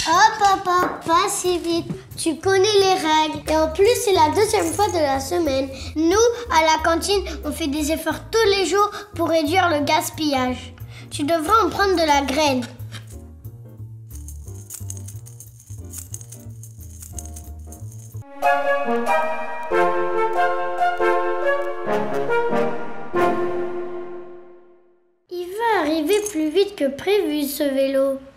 Hop, hop, hop, pas si vite. Tu connais les règles. Et en plus, c'est la deuxième fois de la semaine. Nous, à la cantine, on fait des efforts tous les jours pour réduire le gaspillage. Tu devrais en prendre de la graine. Il va arriver plus vite que prévu, ce vélo.